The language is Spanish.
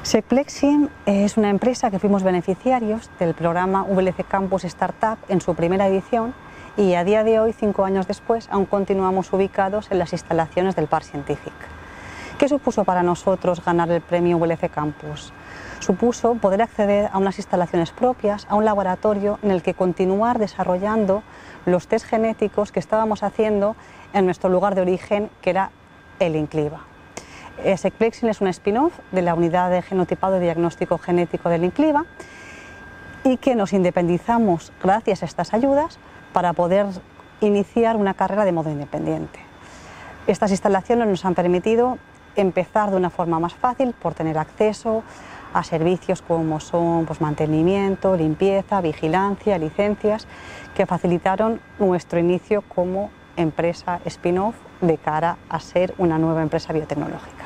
Secplexin es una empresa que fuimos beneficiarios del programa VLC Campus Startup en su primera edición y a día de hoy, 5 años después, aún continuamos ubicados en las instalaciones del Parc Científic. ¿Qué supuso para nosotros ganar el premio VLC Campus? Supuso poder acceder a unas instalaciones propias, a un laboratorio en el que continuar desarrollando los test genéticos que estábamos haciendo en nuestro lugar de origen, que era el INCLIVA. Secplexin es un spin-off de la unidad de genotipado y diagnóstico genético del INCLIVA y que nos independizamos gracias a estas ayudas para poder iniciar una carrera de modo independiente. Estas instalaciones nos han permitido empezar de una forma más fácil por tener acceso a servicios como son mantenimiento, limpieza, vigilancia, licencias, que facilitaron nuestro inicio como empresa spin-off de cara a ser una nueva empresa biotecnológica.